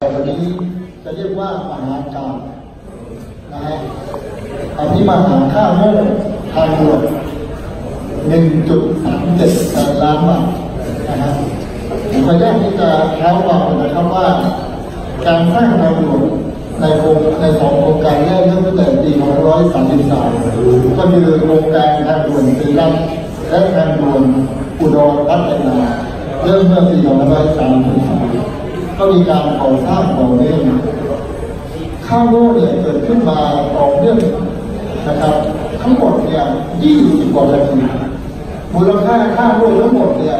วันนี้จะเรียกว่ามหากาพย์นะฮะอภิมหาค่าโง่ทางด่วน 1.37 แสนล้านบาทนะฮะผมขออนุญาตที่จะเท้าความนะครับว่าการสร้างทางด่วนในสองโครงการแรกเริ่มตั้งแต่ปี2533ก็คือโครงการทางด่วนศรีรัตน์และทางด่วนอุดรพัฒนาเริ่มเมื่อปี2533ก็มีการก่อสร้างต่อเนื่องค่าโง่เนี่ยเกิดขึ้นมาต่อเนื่องนะครับทั้งหมดเนี่ย20 กว่าคดีมูลค่าค่าโง่ทั้งหมดเนี่ย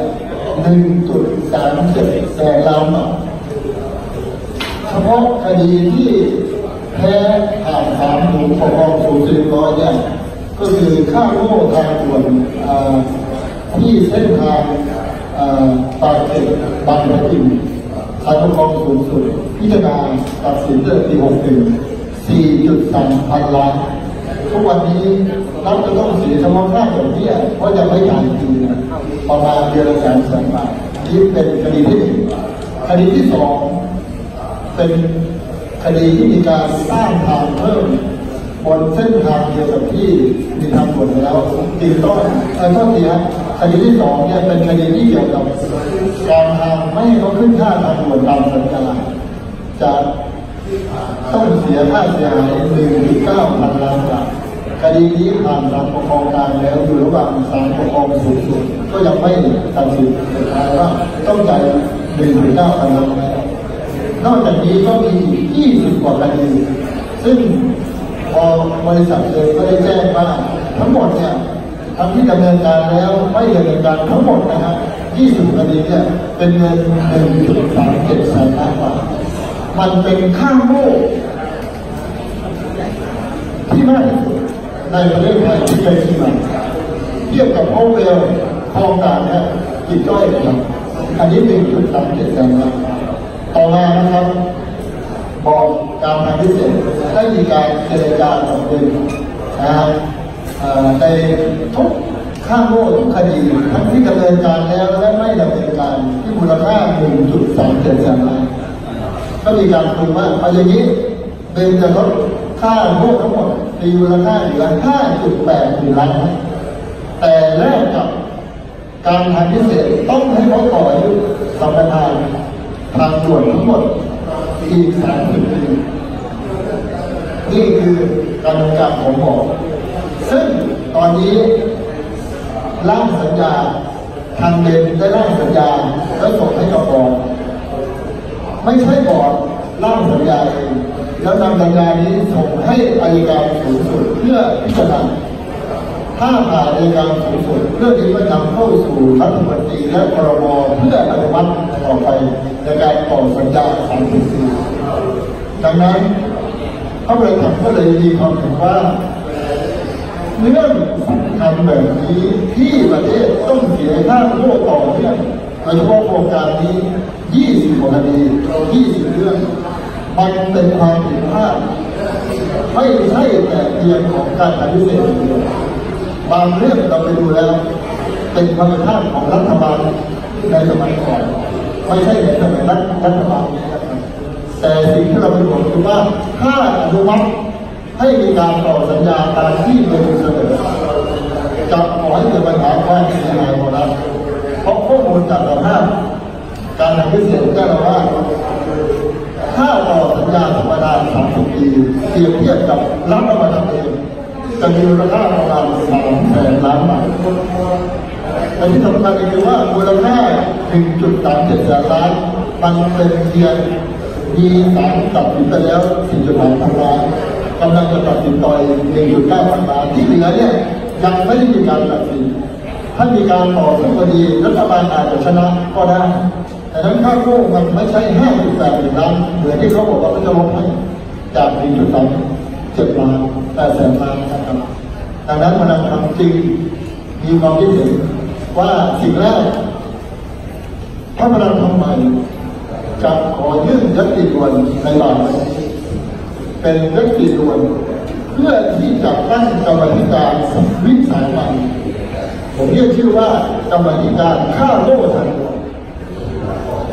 1.37 แสนล้านบาทเฉพาะคดีที่แพ้ผ่านศาลปกครองสูงสุด100เนี่ยก็คือค่าโง่ทางด่วนที่เส้นทางปากเกร็ดบางปะอินศาลปกครองสูงสุดพิจารณาตัดสินเมื่อปี61 4.3 พันล้านทุกวันนี้รัฐจะต้องเสียเฉพาะค่าดอกเบี้ยเพราะจะไม่จ่ายคืนประมาณเดือนละ100,000 บาทนี่เป็นคดีที่1คดีที่2เป็นคดีที่มีการสร้างทางเพิ่มบนเส้นทางเดียวกับที่มีทางด่วนแล้วตีต้นคดีที่2เนี่ยเป็นคดีที่เกี่ยวกับการทางไม่ให้เขาขึ้นค่าทางด่วนตามสัญญาจะต้องเสียค่าเสียหาย 1.9 พันล้านบาทคดีนี้ผ่านศาลปกครองกลางแล้วอยู่ระหว่างศาลปกครองสูงสุดก็ยังไม่ตัดสินสุดท้ายว่าต้องจ่าย 1.9 พันล้านบาทนอกจากนี้ก็มีอีก20 กว่าคดีซึ่งพอบริษัทเลยก็ได้แจ้งว่าทั้งหมดเนี่ยทั้งที่ดำเนินการแล้วไม่ดำเนินการทั้งหมดนะครับ20 คดีเนี่ยเป็นเงิน 1.37 แสนล้านบาทมันเป็นค่าโง่ที่มากที่สุดในประเทศไทยที่เคยมีมาเทียบกับโอเวลคลองด่านเนี่ยจิตจ้อยครับอันนี้ 1.37 แสนล้านต่อมานะครับบอกการทางพิเศษได้มีการเจรจาตกลงนะครับในทุกค่าโง่ทุกคดีทั้งที่ดำเนินการแล้วและไม่ดำเนินการที่มูลค่า 1.37 แสนล้านก็มีการคุยว่าเอาอย่างนี้เป็นจะลดค่าโง่ทั้งหมดมีมูลค่าเหลือ 5.8 ล้านแต่แลกกับการทางพิเศษต้องให้เขาต่ออายุสัมปทานทางด่วนทั้งหมดอีก30 ปีนี่คือการดำเนินการของหมอซึ่งตอนนี้ร่างสัญญาทางเดินได้ร่างสัญญาแล้วส่งให้กับบอร์ดไม่ใช่บอร์ดร่างสัญญาเองแล้วนำสัญญานี้ส่งให้อัยการสูงสุดเพื่อพิจารณาถ้าผ่านอัยการสูงสุดเรื่องนี้ก็นำเข้าสู่รัฐมนตรีและครม.เพื่ออนุมัติต่อไปในการต่อสัญญา30 ปีดังนั้นพระบริษัทก็เลยมีความเห็นว่าเรื่องสำคัญแบบนี้ที่ประเทศต้องเสียค่าโง่ต่อเนื่องโดยเฉพาะโครงการนี้20 กว่าคดี20 เรื่องมันเป็นความผิดพลาดไม่ใช่แต่เพียงของการทางพิเศษเดียวบางเรื่องเราไปดูแล้วเป็นความผิดพลาดของรัฐบาลในสมัยก่อนไม่ใช่ในสมัยรัฐบาลนี้นะครับแต่สิ่งที่เราเป็นห่วงคือว่าถ้าอนุมัติให้มีการต่อสัญญาตามที่เป็นเสนอจะขอให้เกิดปัญหาความเสียหายของรัฐเพราะข้อมูลจากภาพการทางพิเศษแจ้งว่าถ้าต่อสัญญาธรรมดา30 ปีเปรียบเทียบกับรัฐบาลเองจะมีมูลค่าประมาณ300,000 ล้านบาทแต่ที่สำคัญคือว่ามูลค่า 1.37 แสนล้านมันเป็นเพียงมีศาลตัดสินไปแล้ว 4.8 พันล้านกำลังจะตัดสินต่อ 1.9 พันล้านที่เหลือเนี่ยยังไม่ได้มีการตัดสินถ้ามีการต่อสู้คดีรัฐบาลอาจจะชนะก็ได้แต่นั้นค่าโง่มันไม่ใช่ 5.8 ล้านเหมือนที่เขาบอกว่าเขาจะลดให้จาก 1.37 ล้าน8 แสนล้านนะครับดังนั้นพนักงานจริงมีความคิดเห็นว่าสิ่งแรกถ้าพนักงานใหม่จะขอยื่นยติด่วนในบ่ายเป็นยติด่วนเพื่อที่จะตั้งกรรมการวิสามัญผมเรียกชื่อว่ากรรมการฆ่าโง่ทัน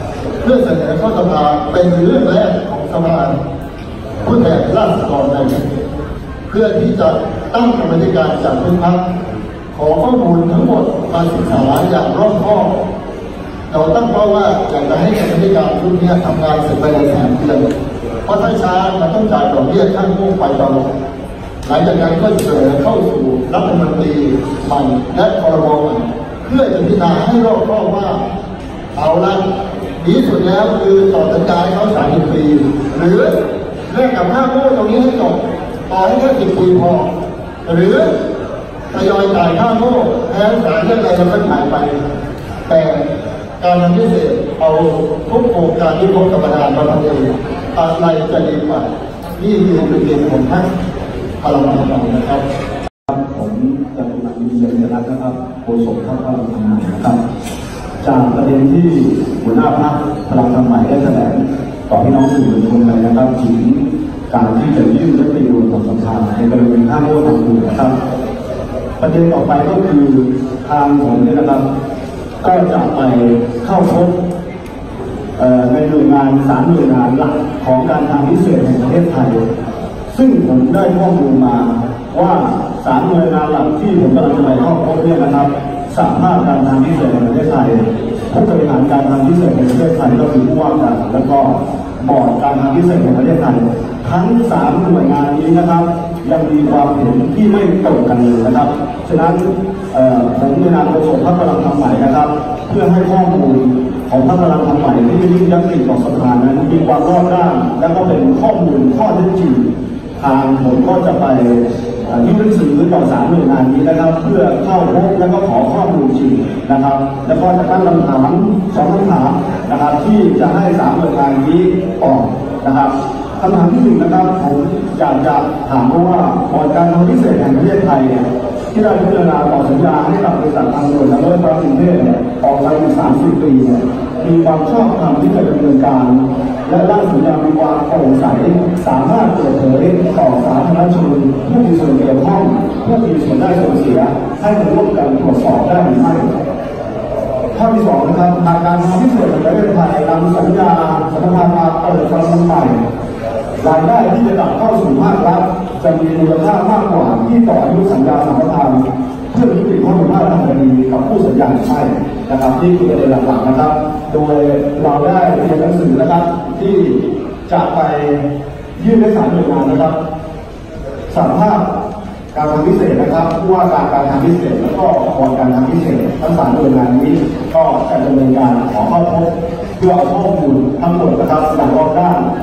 เพื่อเสนอเข้าสภาเป็นเรื่องแรกของสภาผู้แทนราษฎรในเพื่อที่จะตั้งกรรมการจากทุกพรรคขอข้อมูลทั้งหมดมาศึกษาอย่างรอบคอบเราตั้งเป้าว่าอยากจะให้กรรมการชุดนี้ทำงานเสร็จภายใน3 เดือนเพราะถ้าช้ามันต้องจ่ายดอกเบี้ยขั้นพุ่งไปตลอดหลังจากนั้นก็เสนอเข้าสู่รัฐมนตรีใหม่และครม.ใหม่เพื่อจะพิจารณาให้รอบคอบว่าเอาละดีสุดแล้วคือต่อสัญญาให้เขา30 ปีหรือแลกกับค่าโง่ตรงนี้ให้จบต่อให้แค่10 ปีพอหรือทยอยจ่ายค่าโง่แล้วสารเรื่องอะไรมันก็หายไปแต่การทำพิเศษเอาทุกโครงการที่พบกับประธานมาทำเองอะไรจะดีกว่านี่คือจุดเด่นของท่านพลังประชารัฐนะครับผมจะเป็นนายวิเชียรรัตน์นะครับโฆษกพรรคพลังธรรมใหม่นะครับจากประเด็นที่หัวหน้าพรรคพลังธรรมใหม่ได้แถลงต่อพี่น้องสื่อมวลชนเลยนะครับถึงการที่จะยื่นยติรวมของสภาในกรณีค่าโง่ทางอื่นนะครับประเด็นต่อไปก็คือทางผมเนี่ยนะครับก็จะไปเข้าพบในหน่วยงาน3 หน่วยงานหลักของการทางพิเศษแห่งประเทศไทยซึ่งผมได้ข้อมูลมาว่า3 หน่วยงานหลักที่ผมกำลังจะไปเข้าพบเนี่ยนะครับสหภาพการทางพิเศษแห่งประเทศไทยผู้บริหารการทางพิเศษแห่งประเทศไทยก็คือผู้ว่าการแล้วก็บอร์ดการทางพิเศษแห่งประเทศไทยทั้ง3 หน่วยงานนี้นะครับยังมีความเห็นที่ไม่ตรงกันเลยนะครับฉะนั้นผมในนามโฆษกพรรคพลังธรรมใหม่นะครับเพื่อให้ข้อมูลของพรรคพลังธรรมใหม่ที่ยื่นยติต่อสภานั้นมีความรอบด้านและก็เป็นข้อมูลข้อเท็จจริงทางผมก็จะไปยื่นหนังสือต่อ3 หน่วยงานนี้นะครับเพื่อเข้าพบและก็ขอข้อมูลจริงนะครับแล้วก็จะตั้งคำถาม2 คำถามนะครับที่จะให้3 หน่วยงานนี้ตอบนะครับคำถามที่1นะครับผมอยากจะถามว่าบอร์ดการทางพิเศษแห่งประเทศไทยที่ได้พิจารณาต่อสัญญาให้กับบริษัททางด่วนและรถไฟกรุงเทพออกไปถึง30 ปีมีความชอบธรรมที่จะดำเนินการและร่างสัญญามีความโปร่งใสสามารถเปิดเผยต่อสาธารณชนผู้มีส่วนเกี่ยวข้องผู้มีส่วนได้ส่วนเสียให้มาร่วมกันตรวจสอบได้หรือไม่ข้อที่2นะครับทางการทางพิเศษแห่งประเทศไทยนำสัญญาสัมปทานมาเปิดประมูลใหม่รายได้ที่จะกลับเข้าสู่ภาครัฐจะมีมูลค่ามากกว่าที่ต่ออายุสัญญาสัมปทานเพื่อยุติข้อพิพาททางคดีกับผู้สัญญาหรือไม่นะครับนี่คือประเด็นหลักๆนะครับโดยเราได้เรียนหนังสือนะครับที่จะไปยื่นให้3 หน่วยงานนะครับสหภาพการทางพิเศษนะครับผู้ว่าการทางพิเศษแล้วก็บอร์ดการทางพิเศษทั้ง3 หน่วยงานนี้ก็จะดำเนินการขอเข้าพบเพื่อเอาข้อมูลทั้งหมดนะครับอย่างรอบด้าน